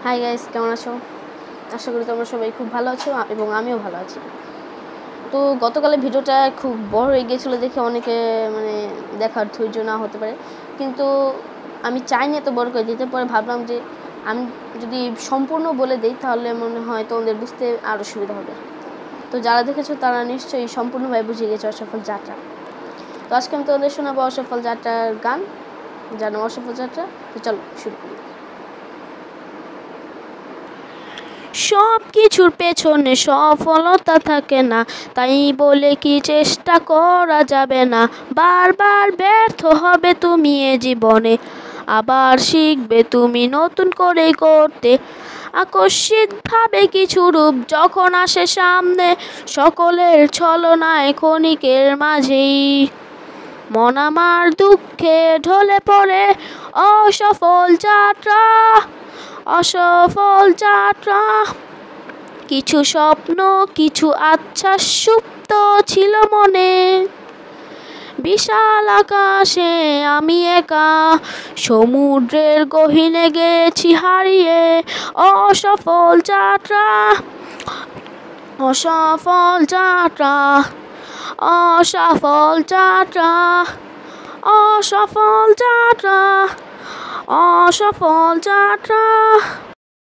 Hi guys, কেমন আছো? আশা করি তোমরা সবাই খুব ভালো আছো এবং আমিও ভালো আছি। তো গতকালের ভিডিওটা খুব বড় হয়ে গিয়েছিলো দেখে অনেকে দেখার ধৈর্য না হতে পারে, কিন্তু আমি চাইনি এত বড় করে দিতে। পরে ভাবলাম যে আমি যদি সম্পূর্ণ বলে দিই তাহলে মনে হয় তোমাদের বুঝতে আরও সুবিধা হবে। তো যারা দেখেছো তারা নিশ্চয়ই সম্পূর্ণভাবে বুঝে গেছো অসফল যাত্রা। তো আজকে আমি তোমাদের শোনাবো অসফল যাত্রার গান, জানো অসফল যাত্রা। তো চলো শুরু করি। সব কিছুর পেছনে সফলতা থাকে না, তাই বলে কি চেষ্টা করা যাবে না। বারবার ব্যর্থ হবে তুমি এ জীবনে, আবার শিখবে তুমি নতুন করে করতে। আকস্মিকভাবে কিছু রূপ যখন আসে সামনে, সকলের ছলনায় ক্ষণিকের মাঝেই মন আমার দুঃখে ঢলে পড়ে। অসফল যাত্রা, অসফল যাত্রা। কিছু স্বপ্ন, কিছু আচ্ছাস সুপ্ত ছিল মনে। বিশাল আকাশে আমি একা, সমুদ্রের গহীনে গেছি হারিয়ে। অসফল যাত্রা, অসফল যাত্রা, অসফল যাত্রা, অসফল যাত্রা, অসফল যাত্রা।